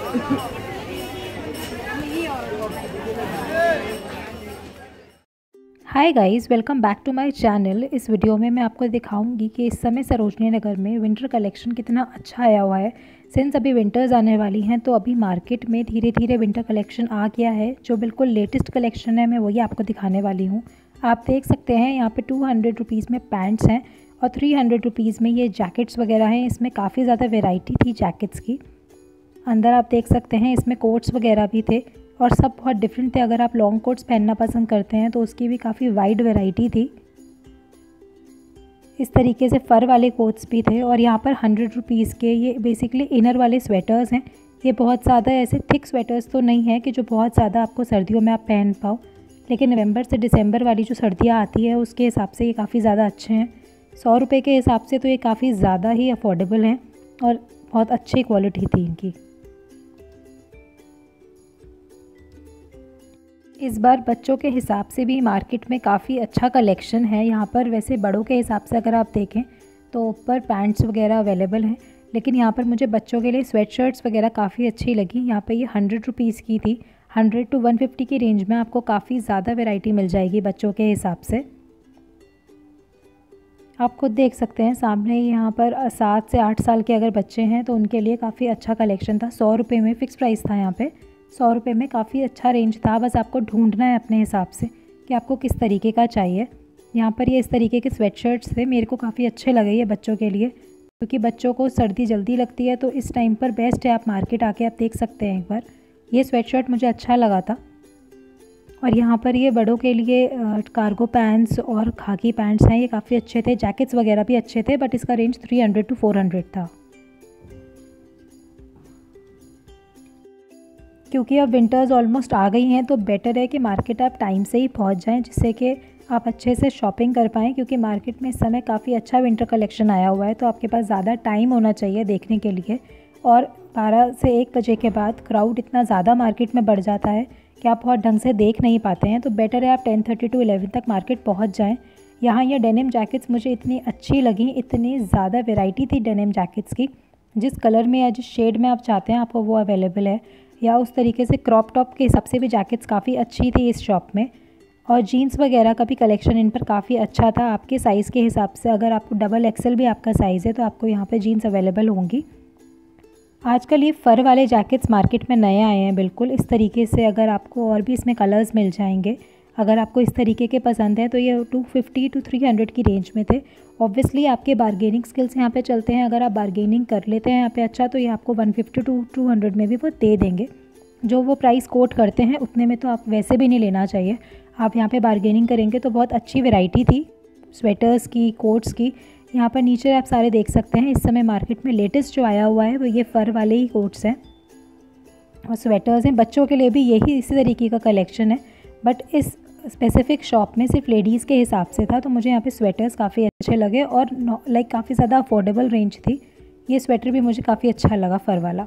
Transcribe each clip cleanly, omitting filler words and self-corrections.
Hi guys, welcome back to my channel. इस video में मैं आपको दिखाऊंगी कि इस समय सरोजनी नगर में विंटर कलेक्शन कितना अच्छा आया हुआ है। सिंस अभी विंटर्स आने वाली हैं तो अभी मार्केट में धीरे धीरे विंटर कलेक्शन आ गया है। जो बिल्कुल लेटेस्ट कलेक्शन है मैं वही आपको दिखाने वाली हूँ। आप देख सकते हैं यहाँ पे 200 रुपीज़ में पैंट्स हैं और 300 रुपीज़ में ये जैकेट्स वगैरह हैं। इसमें काफ़ी ज़्यादा वेराइटी थी जैकेट्स की। अंदर आप देख सकते हैं इसमें कोट्स वगैरह भी थे और सब बहुत डिफरेंट थे। अगर आप लॉन्ग कोट्स पहनना पसंद करते हैं तो उसकी भी काफ़ी वाइड वैरायटी थी। इस तरीके से फ़र वाले कोट्स भी थे और यहाँ पर 100 रुपीज़ के ये बेसिकली इनर वाले स्वेटर्स हैं। ये बहुत ज़्यादा ऐसे थिक स्वेटर्स तो नहीं है कि जो बहुत ज़्यादा आपको सर्दियों में आप पहन पाओ, लेकिन नवंबर से दिसंबर वाली जो सर्दियाँ आती है उसके हिसाब से ये काफ़ी ज़्यादा अच्छे हैं। 100 रुपये के हिसाब से तो ये काफ़ी ज़्यादा ही अफोर्डेबल हैं और बहुत अच्छी क्वालिटी थी इनकी। इस बार बच्चों के हिसाब से भी मार्केट में काफ़ी अच्छा कलेक्शन है यहाँ पर। वैसे बड़ों के हिसाब से अगर आप देखें तो ऊपर पैंट्स वगैरह अवेलेबल हैं, लेकिन यहाँ पर मुझे बच्चों के लिए स्वेट शर्ट्स वगैरह काफ़ी अच्छी लगी। यहाँ पे ये 100 रुपीज़ की थी। 100 to 150 की रेंज में आपको काफ़ी ज़्यादा वैरायटी मिल जाएगी बच्चों के हिसाब से। आप खुद देख सकते हैं सामने यहाँ पर 7 से 8 साल के अगर बच्चे हैं तो उनके लिए काफ़ी अच्छा कलेक्शन था। 100 रुपये में फ़िक्स प्राइस था यहाँ पे। 100 रुपये में काफ़ी अच्छा रेंज था। बस आपको ढूंढना है अपने हिसाब से कि आपको किस तरीके का चाहिए। यहाँ पर ये इस तरीके के स्वेट शर्ट्स थे, मेरे को काफ़ी अच्छे लगे ये बच्चों के लिए, क्योंकि बच्चों को सर्दी जल्दी लगती है तो इस टाइम पर बेस्ट है। आप मार्केट आके आप देख सकते हैं एक बार। ये स्वेट शर्ट मुझे अच्छा लगा था। और यहाँ पर ये बड़ों के लिए कार्गो पैंट्स और खाकी पैंट्स हैं, ये काफ़ी अच्छे थे। जैकेट्स वगैरह भी अच्छे थे, बट इसका रेंज 300 to 400 था। क्योंकि अब विंटर्स ऑलमोस्ट आ गई हैं तो बेटर है कि मार्केट आप टाइम से ही पहुंच जाएं, जिससे कि आप अच्छे से शॉपिंग कर पाएँ। क्योंकि मार्केट में इस समय काफ़ी अच्छा विंटर कलेक्शन आया हुआ है, तो आपके पास ज़्यादा टाइम होना चाहिए देखने के लिए। और 12 से 1 बजे के बाद क्राउड इतना ज़्यादा मार्केट में बढ़ जाता है कि आप बहुत ढंग से देख नहीं पाते हैं। तो बेटर है आप 10:30 to 11 तक मार्केट पहुँच जाएँ। यहाँ ये डेनिम जैकेट्स मुझे इतनी अच्छी लगी, इतनी ज़्यादा वेराइटी थी डेनिम जैकेट्स की। जिस कलर में या जिस शेड में आप चाहते हैं आपको वो अवेलेबल है। या उस तरीके से क्रॉप टॉप के हिसाब से भी जैकेट्स काफ़ी अच्छी थी इस शॉप में। और जीन्स वगैरह का भी कलेक्शन इन पर काफ़ी अच्छा था आपके साइज़ के हिसाब से। अगर आपको XXL भी आपका साइज़ है तो आपको यहाँ पे जीन्स अवेलेबल होंगी। आजकल ये फ़र वाले जैकेट्स मार्केट में नए आए हैं बिल्कुल इस तरीके से। अगर आपको और भी इसमें कलर्स मिल जाएंगे, अगर आपको इस तरीके के पसंद है तो ये 250 to 300 की रेंज में थे। ऑब्वियसली आपके बार्गेनिंग स्किल्स यहाँ पे चलते हैं। अगर आप बार्गेनिंग कर लेते हैं यहाँ पे अच्छा, तो ये आपको 150 to 200 में भी वो दे देंगे। जो वो प्राइस कोट करते हैं उतने में तो आप वैसे भी नहीं लेना चाहिए। आप यहाँ पे बार्गेनिंग करेंगे तो बहुत अच्छी वैरायटी थी स्वेटर्स की, कोट्स की। यहाँ पर नीचे आप सारे देख सकते हैं। इस समय मार्केट में लेटेस्ट जो आया हुआ है वो ये फ़र वाले ही कोट्स हैं और स्वेटर्स हैं। बच्चों के लिए भी यही इसी तरीके का कलेक्शन है, बट इस स्पेसिफिक शॉप में सिर्फ लेडीज़ के हिसाब से था। तो मुझे यहाँ पे स्वेटर्स काफ़ी अच्छे लगे और लाइक काफ़ी ज़्यादा अफोर्डेबल रेंज थी। ये स्वेटर भी मुझे काफ़ी अच्छा लगा फ़र वाला।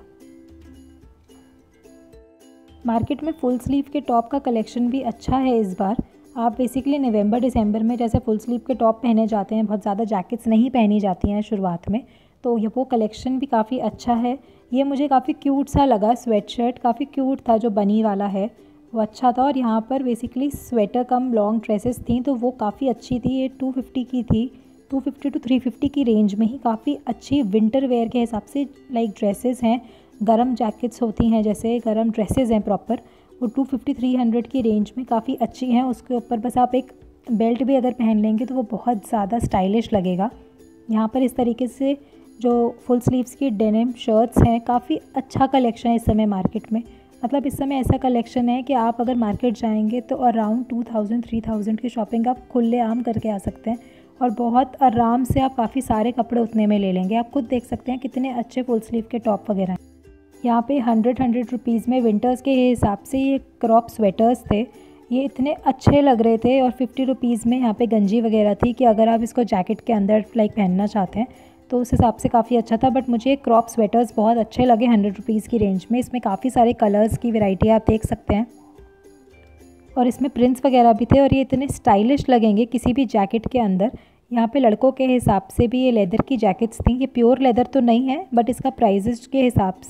मार्केट में फुल स्लीव के टॉप का कलेक्शन भी अच्छा है इस बार। आप बेसिकली नवंबर दिसंबर में जैसे फुल स्लीव के टॉप पहने जाते हैं, बहुत ज़्यादा जैकेट्स नहीं पहनी जाती हैं शुरुआत में, तो ये वो कलेक्शन भी काफ़ी अच्छा है। ये मुझे काफ़ी क्यूट सा लगा। स्वेट शर्ट काफ़ी क्यूट था, जो बनी वाला है वो अच्छा था। और यहाँ पर basically sweater cum long dresses थी तो वो काफ़ी अच्छी थी। ये 250 की थी। 250 to 350 की रेंज में ही काफ़ी अच्छी विंटर वेयर के हिसाब से लाइक ड्रेसेस हैं। गरम जैकेट्स होती हैं, जैसे गरम ड्रेसेस हैं प्रॉपर, वो 250-300 की रेंज में काफ़ी अच्छी हैं। उसके ऊपर बस आप एक बेल्ट भी अगर पहन लेंगे तो वो बहुत ज़्यादा स्टाइलिश लगेगा। यहाँ पर इस तरीके से जो फुल स्लीव्स की डेनिम शर्ट्स हैं, काफ़ी अच्छा कलेक्शन है इस समय मार्केट में। मतलब इस समय ऐसा कलेक्शन है कि आप अगर मार्केट जाएंगे तो अराउंड 2000-3000 की शॉपिंग आप खुलेआम करके आ सकते हैं और बहुत आराम से आप काफ़ी सारे कपड़े उतने में ले लेंगे। आप खुद देख सकते हैं कितने अच्छे फुल स्लीव के टॉप वगैरह हैं। यहाँ पे 100 रुपीज़ में विंटर्स के हिसाब से ये क्रॉप स्वेटर्स थे। ये इतने अच्छे लग रहे थे। और 50 रुपीज़ में यहाँ पे गंजी वगैरह थी कि अगर आप इसको जैकेट के अंदर लाइक पहनना चाहते हैं तो उस हिसाब से काफ़ी अच्छा था। बट मुझे क्रॉप स्वेटर्स बहुत अच्छे लगे 100 रुपीज़ की रेंज में। इसमें काफ़ी सारे कलर्स की वैरायटी आप देख सकते हैं और इसमें प्रिंट्स वगैरह भी थे और ये इतने स्टाइलिश लगेंगे किसी भी जैकेट के अंदर। यहाँ पे लड़कों के हिसाब से भी ये लेदर की जैकेट्स थी। ये प्योर लेदर तो नहीं है, बट इसका प्राइजेस के हिसाब से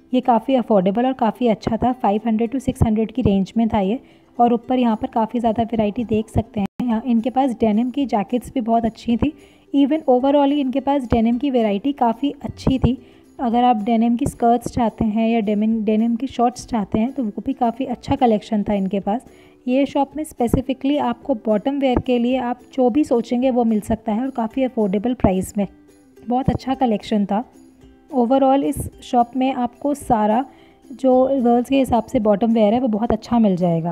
ये काफ़ी अफोर्डेबल और काफ़ी अच्छा था। 500 to 600 की रेंज में था ये। और ऊपर यहाँ पर काफ़ी ज़्यादा वैरायटी देख सकते हैं। यहाँ इनके पास डेनिम की जैकेट्स भी बहुत अच्छी थी। इवन ओवरऑल ही इनके पास डेनिम की वैरायटी काफ़ी अच्छी थी। अगर आप डेनिम की स्कर्ट्स चाहते हैं या डेनिम की शॉर्ट्स चाहते हैं तो वो भी काफ़ी अच्छा कलेक्शन था इनके पास। ये शॉप में स्पेसिफिकली आपको बॉटम वेयर के लिए आप जो भी सोचेंगे वो मिल सकता है और काफ़ी अफोर्डेबल प्राइस में। बहुत अच्छा कलेक्शन था। ओवरऑल इस शॉप में आपको सारा जो गर्ल्स के हिसाब से बॉटम वेयर है वो बहुत अच्छा मिल जाएगा।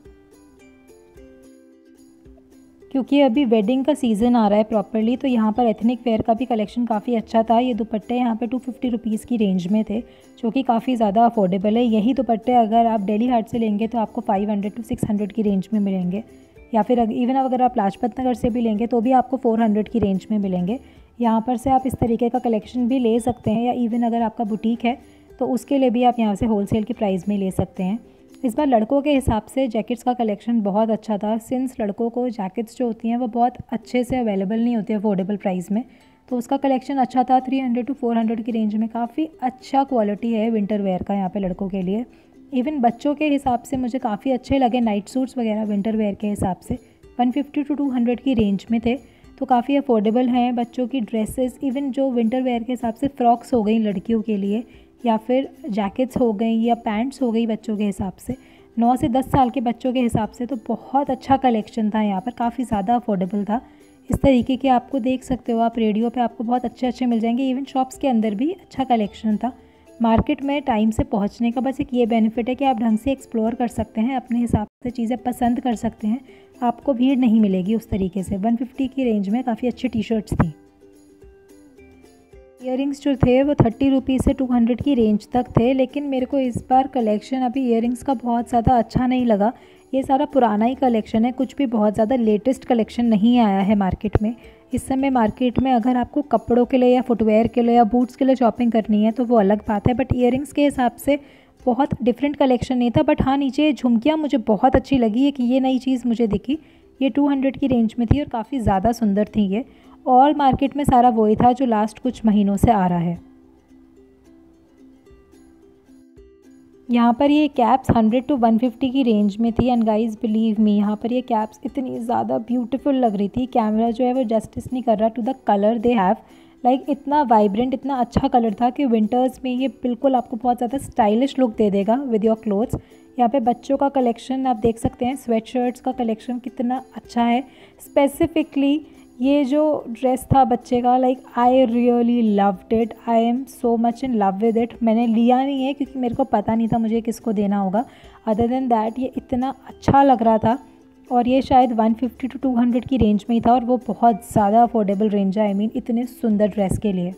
क्योंकि अभी वेडिंग का सीज़न आ रहा है प्रॉपरली, तो यहाँ पर एथनिक वेयर का भी कलेक्शन काफ़ी अच्छा था। ये दुपट्टे यहाँ पे 250 रुपीज़ की रेंज में थे, जो कि काफ़ी ज़्यादा अफोर्डेबल है। यही दुपट्टे अगर आप दिल्ली हाट से लेंगे तो आपको 500 to 600 की रेंज में मिलेंगे, या फिर इवन अगर आप लाजपत नगर से भी लेंगे तो भी आपको 400 की रेंज में मिलेंगे। यहाँ पर से आप इस तरीके का कलेक्शन भी ले सकते हैं, या इवन अगर आपका बुटीक है तो उसके लिए भी आप यहाँ से होलसेल की प्राइस में ले सकते हैं। इस बार लड़कों के हिसाब से जैकेट्स का कलेक्शन बहुत अच्छा था। सिंस लड़कों को जैकेट्स जो होती हैं वो बहुत अच्छे से अवेलेबल नहीं होती है अफोर्डेबल प्राइस में, तो उसका कलेक्शन अच्छा था। 300 to 400 की रेंज में काफ़ी अच्छा क्वालिटी है विंटर वेयर का यहाँ पे लड़कों के लिए। इवन बच्चों के हिसाब से मुझे काफ़ी अच्छे लगे नाइट सूट्स वगैरह विंटर वेयर के हिसाब से। 150 to 200 की रेंज में थे, तो काफ़ी अफोर्डेबल हैं। बच्चों की ड्रेसेस, इवन जो विंटर वेयर के हिसाब से फ़्रॉक्स हो गई लड़कियों के लिए, या फिर जैकेट्स हो गई या पैंट्स हो गई बच्चों के हिसाब से, 9 से 10 साल के बच्चों के हिसाब से, तो बहुत अच्छा कलेक्शन था यहाँ पर। काफ़ी ज़्यादा अफोर्डेबल था। इस तरीके के आपको देख सकते हो आप रेडियो पे आपको बहुत अच्छे अच्छे मिल जाएंगे। इवन शॉप्स के अंदर भी अच्छा कलेक्शन था। मार्केट में टाइम से पहुँचने का बस एक ये बेनिफिट है कि आप ढंग से एक्सप्लोर कर सकते हैं, अपने हिसाब से चीज़ें पसंद कर सकते हैं, आपको भीड़ नहीं मिलेगी उस तरीके से। 150 की रेंज में काफ़ी अच्छी टी शर्ट्स थी। इयररिंग्स जो थे वो 30 रुपीज़ से 200 की रेंज तक थे, लेकिन मेरे को इस बार कलेक्शन अभी इयररिंग्स का बहुत ज़्यादा अच्छा नहीं लगा। ये सारा पुराना ही कलेक्शन है, कुछ भी बहुत ज़्यादा लेटेस्ट कलेक्शन नहीं आया है मार्केट में। इस समय मार्केट में अगर आपको कपड़ों के लिए या फुटवेयर के लिए या बूट्स के लिए शॉपिंग करनी है तो वो अलग बात है, बट इयररिंग्स के हिसाब से बहुत डिफरेंट कलेक्शन नहीं था। बट हाँ, नीचे झुमकियाँ मुझे बहुत अच्छी लगी है कि ये नई चीज़ मुझे दिखी। ये 200 की रेंज में थी और काफ़ी ज़्यादा सुंदर थी ये। और मार्केट में सारा वही था जो लास्ट कुछ महीनों से आ रहा है। यहाँ पर ये कैप्स 100 to 150 की रेंज में थी। एंड गाइस बिलीव मी, यहाँ पर ये कैप्स इतनी ज़्यादा ब्यूटीफुल लग रही थी। कैमरा जो है वो जस्टिस नहीं कर रहा to the colour they have. Like इतना वाइब्रेंट, इतना अच्छा कलर था कि विंटर्स में ये बिल्कुल आपको बहुत ज़्यादा स्टाइलिश लुक दे देगा विद योर क्लोथ्स। यहाँ पे बच्चों का कलेक्शन आप देख सकते हैं, स्वेट शर्ट्स का कलेक्शन कितना अच्छा है। स्पेसिफिकली ये जो ड्रेस था बच्चे का, like I really loved it. I am so much in love with it. मैंने लिया नहीं है क्योंकि मेरे को पता नहीं था मुझे किसको देना होगा। अदर देन दैट ये इतना अच्छा लग रहा था, और ये शायद 150 to 200 की रेंज में ही था, और वो बहुत ज़्यादा अफोर्डेबल रेंज है। आई मीन इतने सुंदर ड्रेस के लिए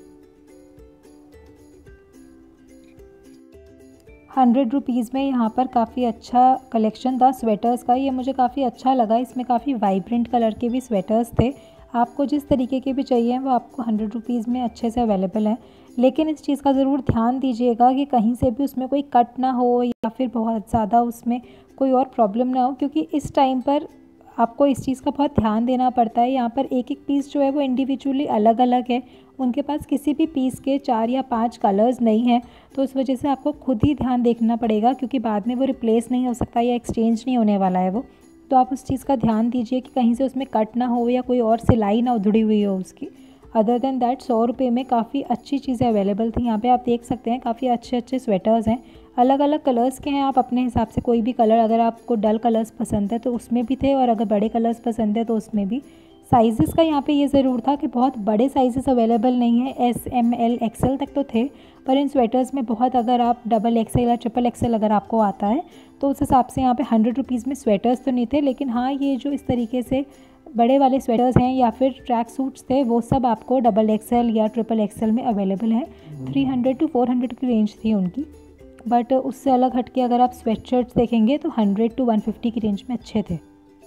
100 रुपीज़ में यहाँ पर काफ़ी अच्छा कलेक्शन था स्वेटर्स का। ये मुझे काफ़ी अच्छा लगा। इसमें काफ़ी वाइब्रेंट कलर के भी स्वेटर्स थे। आपको जिस तरीके के भी चाहिए वो आपको 100 रुपीज़ में अच्छे से अवेलेबल है। लेकिन इस चीज़ का ज़रूर ध्यान दीजिएगा कि कहीं से भी उसमें कोई कट ना हो, या फिर बहुत ज़्यादा उसमें कोई और प्रॉब्लम ना हो, क्योंकि इस टाइम पर आपको इस चीज़ का बहुत ध्यान देना पड़ता है। यहाँ पर एक एक पीस जो है वो इंडिविजुअली अलग अलग है। उनके पास किसी भी पीस के 4 या 5 कलर्स नहीं हैं, तो उस वजह से आपको खुद ही ध्यान देखना पड़ेगा, क्योंकि बाद में वो रिप्लेस नहीं हो सकता या एक्सचेंज नहीं होने वाला है वो। तो आप उस चीज़ का ध्यान दीजिए कि कहीं से उसमें कट ना हो या कोई और सिलाई ना उधड़ी हुई हो उसकी। अदर देन दैट 100 रुपये में काफ़ी अच्छी चीज़ें अवेलेबल थी। यहाँ पे आप देख सकते हैं काफ़ी अच्छे अच्छे स्वेटर्स हैं, अलग अलग कलर्स के हैं। आप अपने हिसाब से कोई भी कलर, अगर आपको डल कलर्स पसंद है तो उसमें भी थे, और अगर बड़े कलर्स पसंद है तो उसमें भी। साइज़ेस का यहाँ पे ये ज़रूर था कि बहुत बड़े साइज़ेस अवेलेबल नहीं है। S, M, L, XL तक तो थे, पर इन स्वेटर्स में बहुत, अगर आप XXL या XXL अगर आपको आता है तो उस हिसाब से यहाँ पे 100 रुपीज़ में स्वेटर्स तो नहीं थे। लेकिन हाँ, ये जो इस तरीके से बड़े वाले स्वेटर्स हैं या फिर ट्रैक सूट्स थे, वो सब आपको XXL या XXL में अवेलेबल है। 300 to 400 की रेंज थी उनकी। बट उससे अलग हटके अगर आप स्वेट शर्ट्स देखेंगे तो 100 to 150 की रेंज में अच्छे थे।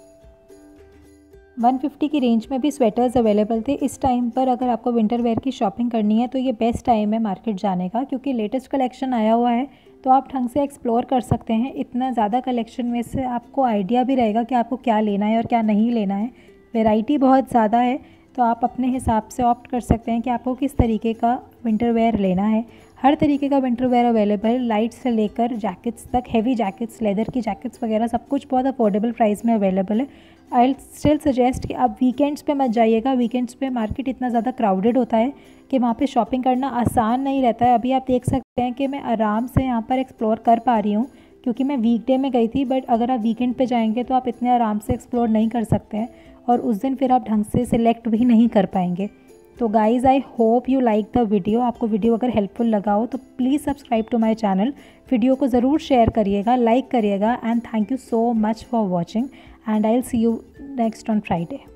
150 की रेंज में भी स्वेटर्स अवेलेबल थे। इस टाइम पर अगर आपको विंटर वेयर की शॉपिंग करनी है तो ये बेस्ट टाइम है मार्केट जाने का, क्योंकि लेटेस्ट कलेक्शन आया हुआ है, तो आप ढंग से एक्सप्लोर कर सकते हैं। इतना ज़्यादा कलेक्शन में से आपको आइडिया भी रहेगा कि आपको क्या लेना है और क्या नहीं लेना है। वैरायटी बहुत ज़्यादा है, तो आप अपने हिसाब से ऑप्ट कर सकते हैं कि आपको किस तरीके का विंटर वेयर लेना है। हर तरीके का विंटर वेयर अवेलेबल है, लाइट से लेकर जैकेट्स तक, हैवी जैकेट्स, लेदर की जैकेट्स वगैरह सब कुछ बहुत अफोर्डेबल प्राइस में अवेलेबल है। आई स्टिल सजेस्ट कि आप वीकेंड्स पे मत जाइएगा। वीकेंड्स पे मार्केट इतना ज़्यादा क्राउडेड होता है कि वहाँ पे शॉपिंग करना आसान नहीं रहता है। अभी आप देख सकते हैं कि मैं आराम से यहाँ पर एक्सप्लोर कर पा रही हूँ क्योंकि मैं वीकडे में गई थी, बट अगर आप वीकेंड पे जाएंगे तो आप इतने आराम से एक्सप्लोर नहीं कर सकते हैं और उस दिन फिर आप ढंग से सिलेक्ट भी नहीं कर पाएंगे। तो guys, I hope you like the video. आपको वीडियो अगर हेल्पफुल लगा हो तो please subscribe to my channel. Video को ज़रूर शेयर करिएगा, लाइक करिएगा, and thank you so much for watching, and I will see you next on Friday.